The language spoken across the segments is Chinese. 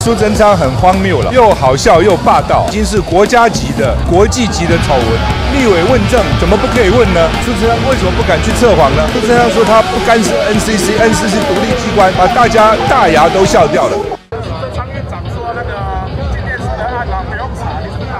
苏贞昌很荒谬了，又好笑又霸道，已经是国家级的、国际级的丑闻。立委问政怎么不可以问呢？苏贞昌为什么不敢去测谎呢？苏贞昌说他不干涉 NCC 独立机关，把大家大牙都笑掉了。 张院长说那个静电视的案不用查，你怎么看？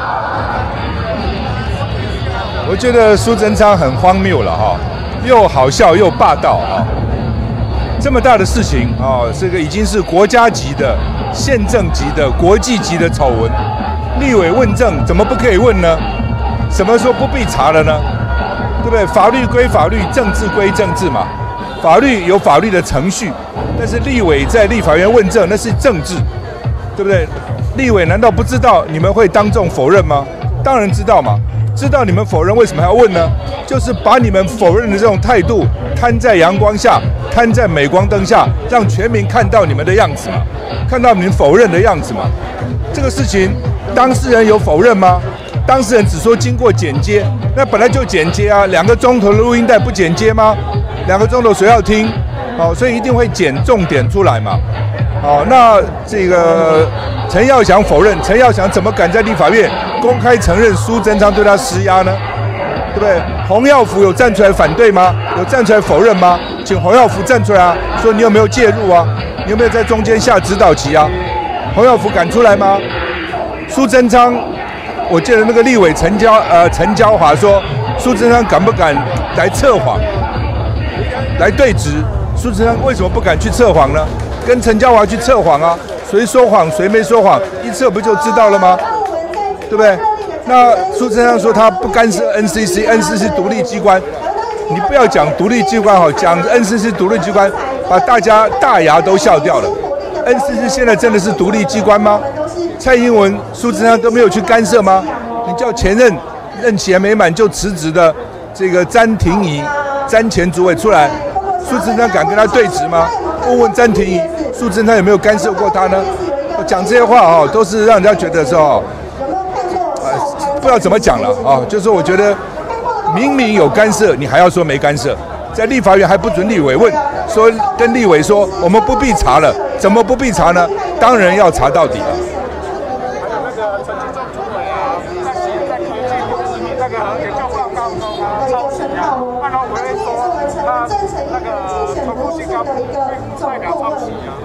我觉得苏贞昌很荒谬了哈，又好笑又霸道啊！这么大的事情啊，这个已经是国家级的、县政级的、国际级的丑闻。立委问政怎么不可以问呢？什么时候不必查了呢？对不对？法律归法律，政治归政治嘛。法律有法律的程序，但是立委在立法院问政那是政治，对不对？立委难道不知道你们会当众否认吗？当然知道嘛。知道你们否认，为什么还要问呢？就是把你们否认的这种态度摊在阳光下，摊在镁光灯下，让全民看到你们的样子嘛，看到你们否认的样子嘛。这个事情，当事人有否认吗？当事人只说经过剪接，那本来就剪接啊，2个钟头的录音带不剪接吗？2个钟头谁要听？哦，所以一定会剪重点出来嘛。哦，那这个陈耀祥否认，陈耀祥怎么敢在立法院公开承认苏贞昌对他施压呢？对不对？洪耀福有站出来反对吗？有站出来否认吗？请洪耀福站出来啊，说你有没有介入啊？你有没有在中间下指导棋啊？洪耀福敢出来吗？苏贞昌，我记得那个立委陈椒华说，苏贞昌敢不敢来测谎，来对质？苏贞昌为什么不敢去测谎呢？跟陈椒华去测谎啊，谁说谎谁没说谎，一测不就知道了吗？对不对？那苏贞昌说他不干涉 NCC 独立机关，你不要讲独立机关好，讲 NCC 独立机关，把大家大牙都笑掉了。NCC 现在真的是独立机关吗？蔡英文、苏贞昌都没有去干涉吗？你叫前任期还没满就辞职的这个詹婷怡前主委出来，苏贞昌敢跟他对质吗？问詹婷怡，苏贞昌有没有干涉过他呢？讲这些话哦，都是让人家觉得说，不知道怎么讲了啊。就是我觉得明明有干涉，你还要说没干涉，在立法院还不准立委问，说跟立委说我们不必查了，怎么不必查呢？当然要查到底了。 还有那个陈其仲主委啊，他写在科技部那个研究报告中啊，抄袭啊，按照委员说他那个重复性高，并不代表抄袭啊。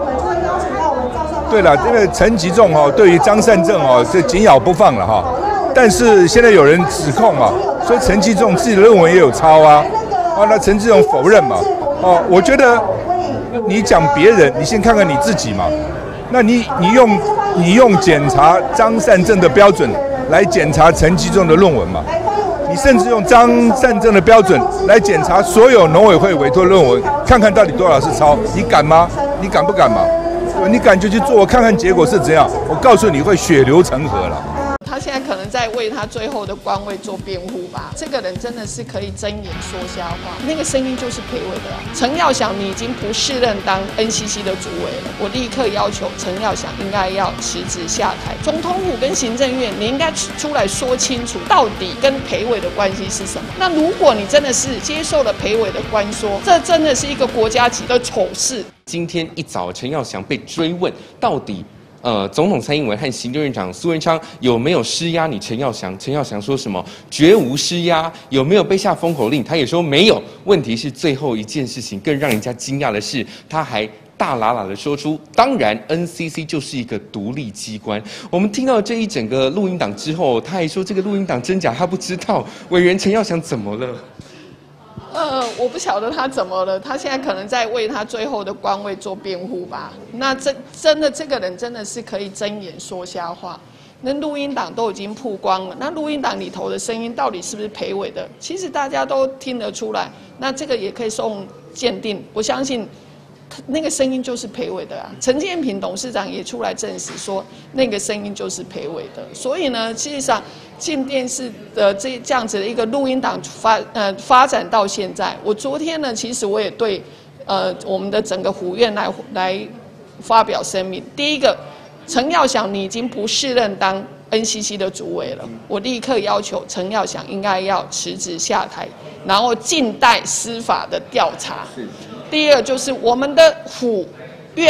对了，因为陈其仲哦，对于张善政哦，这紧咬不放了哈。但是现在有人指控啊，说陈其仲自己的论文也有抄啊，那陈其仲否认嘛。哦，我觉得你讲别人，你先看看你自己嘛。那你用检查张善政的标准来检查陈其仲的论文嘛？你甚至用张善政的标准来检查所有农委会委托论文，看看到底多少是抄，你敢吗？你敢不敢嘛？你敢就去做，我看看结果是怎样。我告诉你会血流成河了。 他现在可能在为他最后的官位做辩护吧。这个人真的是可以睁眼说瞎话，那个声音就是裴伟的啊。陈耀祥，你已经不适任当 NCC 的主委了，我立刻要求陈耀祥应该要辞职下台。总统府跟行政院，你应该出来说清楚，到底跟裴伟的关系是什么？那如果你真的是接受了裴伟的关说，这真的是一个国家级的丑事。 今天一早，陈耀祥被追问到底。总统蔡英文和行政院长苏贞昌有没有施压你陈耀祥？陈耀祥说什么？绝无施压。有没有被下封口令？他也说没有。问题是最后一件事情更让人家惊讶的是，他还大喇喇的说出，当然 NCC 就是一个独立机关。我们听到这一整个录音档之后，他还说这个录音档真假他不知道。委员陈耀祥怎么了？ 我不晓得他怎么了，他现在可能在为他最后的官位做辩护吧。那真的这个人真的是可以睁眼说瞎话。那录音档都已经曝光了，那录音档里头的声音到底是不是裴伟的？其实大家都听得出来。那这个也可以送鉴定，我相信那个声音就是裴伟的啊。陈建平董事长也出来证实说，那个声音就是裴伟的。所以呢，事实上进电视的这样子的一个录音档发展到现在，我昨天呢，其实我也对我们的整个府院来发表声明。第一个，陈耀祥你已经不适任当 NCC 的主委了，我立刻要求陈耀祥应该要辞职下台，然后静待司法的调查。第二就是我们的府院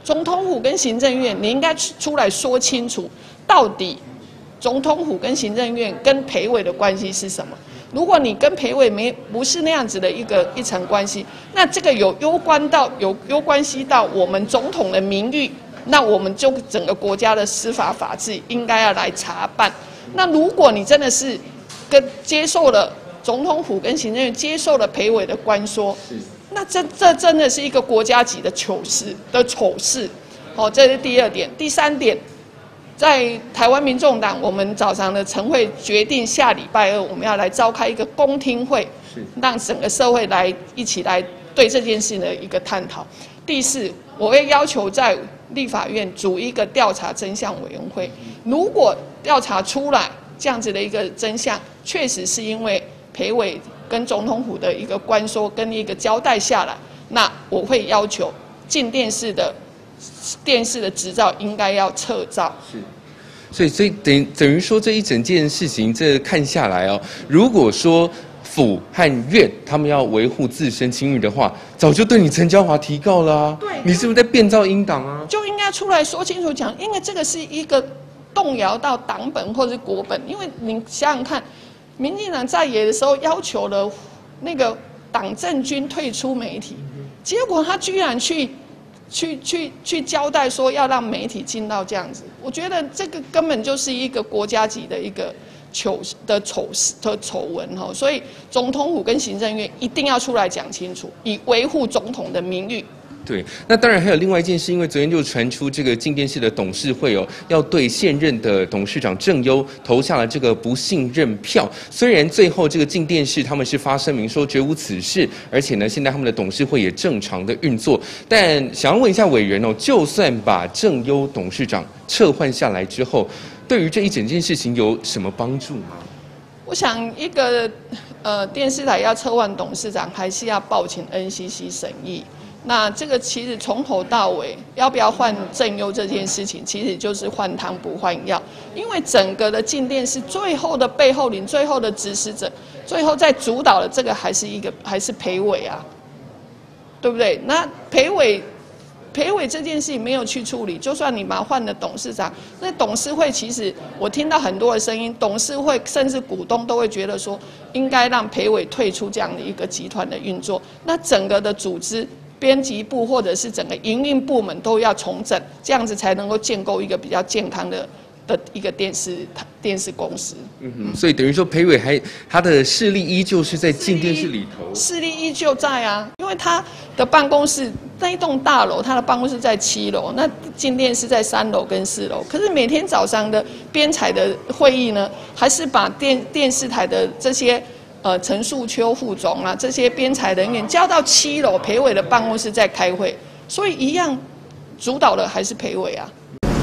总统府跟行政院，你应该出来说清楚，到底总统府跟行政院跟培委的关系是什么？如果你跟培委不是那样子的一层关系，那这个有关系到我们总统的名誉，那我们就整个国家的司法法治应该要来查办。那如果你真的是接受了总统府跟行政院接受了培委的关说，那这真的是一个国家级的丑事。这是第二点。第三点，在台湾民众党，我们早上的晨会决定下礼拜2我们要来召开一个公听会，让整个社会一起来对这件事的一个探讨。第四，我会要求在立法院组一个调查真相委员会，如果调查出来这样子的一个真相，确实是因为培委跟总统府的一个关说跟一个交代下来，那我会要求进电视的执照应该要撤照。 所以等于说这一整件事情，这看下来哦，如果说府和院他们要维护自身清誉的话，早就对你陈椒华提告了啊。对，你是不是在变造音档啊？ 就应该出来说清楚讲，因为这个是一个动摇到党本或者是国本。因为你想想看，民进党在野的时候要求了那个党政军退出媒体，结果他居然去交代说要让媒体进到这样子，我觉得这个根本就是一个国家级的一个丑闻哈，所以总统府跟行政院一定要出来讲清楚，以维护总统的名誉。 对，那当然还有另外一件事，因为昨天就传出这个静电视的董事会要对现任的董事长郑优投下了这个不信任票。虽然最后这个静电视他们是发声明说绝无此事，而且呢，现在他们的董事会也正常的运作。但想要问一下委员就算把郑优董事长撤换下来之后，对于这一整件事情有什么帮助吗？ 我想一个电视台要撤换董事长，还是要报请 NCC 审议。那这个其实从头到尾要不要换郑优这件事情，其实就是换汤不换药，因为整个的静电视最后的背后领、最后的指使者、最后在主导的这个还是培委啊，对不对？那培委这件事情没有去处理，就算你把他换了董事长，那董事会其实我听到很多的声音，董事会甚至股东都会觉得说，应该让培委退出这样的一个集团的运作，那整个的组织。编辑部或者是整个营运部门都要重整，这样子才能够建构一个比较健康的一个电视公司。 所以等于说培委他的势力依旧是在静电视里头， 势力依旧在啊，因为他的办公室那一栋大楼，他的办公室在7楼，那静电视在3楼跟4楼，可是每天早上的编采的会议呢，还是把电视台的这些。陈树秋副总啊，这些编采人员交到7楼培委的办公室在开会，所以一样主导的还是培委啊。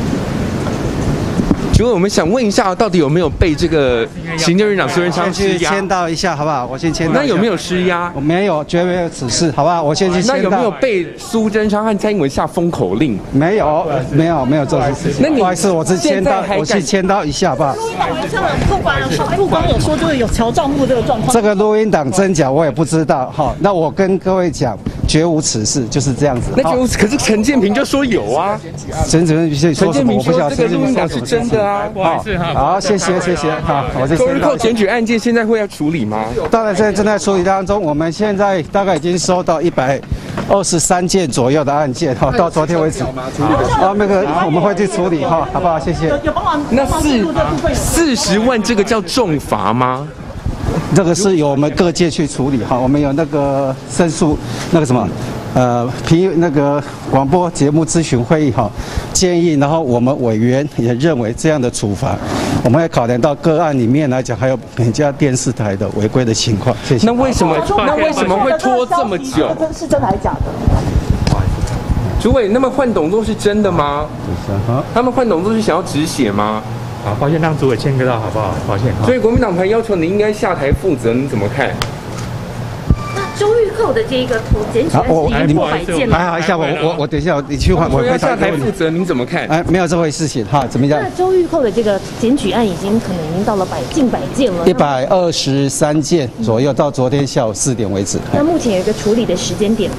请问我们想问一下，到底有没有被这个行政院长苏贞昌施压？ 签到一下，好不好？我先签到。 那有没有施压？ 我没有，绝没有此事，好不好？我先去签到。 那有没有被苏贞昌和蔡英文下封口令？ 没有这件事情。那你不好意思，我只签到，我去签到一下，好不好？ 不管有说就是有调账户这个状况。 这个录音档真假我也不知道，哈。那我跟各位讲，绝无此事，就是这样子。 那可是陈建平就说有啊。 陈建平说这个录音档是真的啊。 好，谢谢，好，我就签到。 检举案件现在会要处理吗？ 当然，现在正在处理当中。我们现在大概已经收到123件左右的案件，哈，到昨天为止。那个我们会去处理，哈，好不好？谢谢。 有帮忙。 那40万这个叫重罚吗？ 这个是由我们各界去处理，哈，我们有那个申诉那个什么。那个广播节目咨询会议建议，然后我们委员也认为这样的处罚，我们会考量到个案里面来讲，还有每家电视台的违规的情况。谢谢。 那为什么会拖这么久？ 是真的还是假的？ 主委，那么换董座是真的吗？他们换董座是想要止血吗？ 好，抱歉，让主委签个到好不好？抱歉。 所以国民党团要求你应该下台负责，你怎么看？ 周玉蔻的这个检举案是已经破百件了。 还好一下，我等一下你去换，我要下台负责，您怎么看？ 没有这回事情哈，怎么样？ 那周玉蔻的这个检举案可能已经到了近百件了 ，123件左右，到昨天下午4点为止。 那目前有一个处理的时间点吗？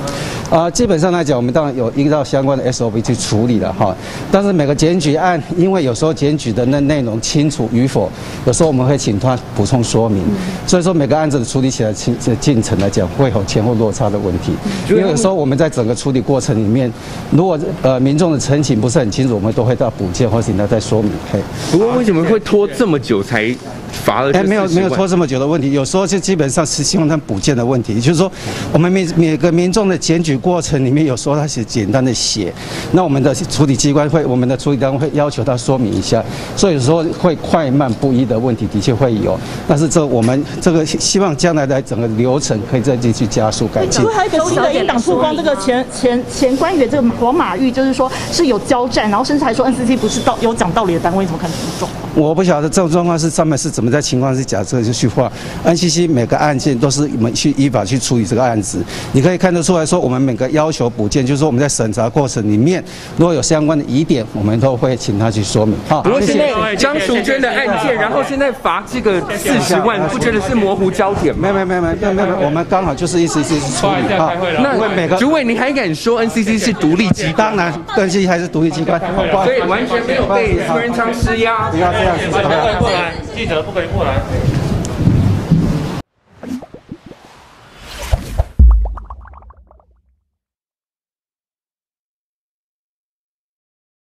基本上来讲，我们当然有依照相关的 SOP 去处理了哈。但是每个检举案，因为有时候检举的内容清楚与否，有时候我们会请他补充说明。所以说每个案子的处理起来进程来讲，会有前后落差的问题。因为有时候我们在整个处理过程里面，如果民众的陈情不是很清楚，我们都会到补件或请他再说明。 不过为什么会拖这么久才罚了？ 没有拖这么久的问题，有时候就基本上是希望他补件的问题，也就是说我们每个民众的检举过程里面，有时候他写简单的写，那我们的处理机关我们的处理单位会要求他说明一下，所以有时候会快慢不一的问题的确会有，但是我们这个希望将来的整个流程可以再继续加速改进。 还有一个新的英党曝光，这个前官员这个黄马玉，就是说是有交战，然后甚至还说 NCC 不是有讲道理的单位，怎么看这种状况？ 我不晓得这种状况是上面是怎么在情况是假设就去画 NCC 每个案件都是我们去依法去处理这个案子，你可以看得出来说，我们每个要求补件，就是说我们在审查过程里面，如果有相关的疑点，我们都会请他去说明。好， 不过现在张淑娟的案件，然后现在罚这个40万，不觉得是模糊焦点吗？ 没有，我们刚好就是一直处理。好， 那每个主委，你还敢说 NCC 是独立机关？ 当然 ，NCC 还是独立机关， 所以完全没有被苏贞昌施压。 不要这样子， 过来，记者不可以过来。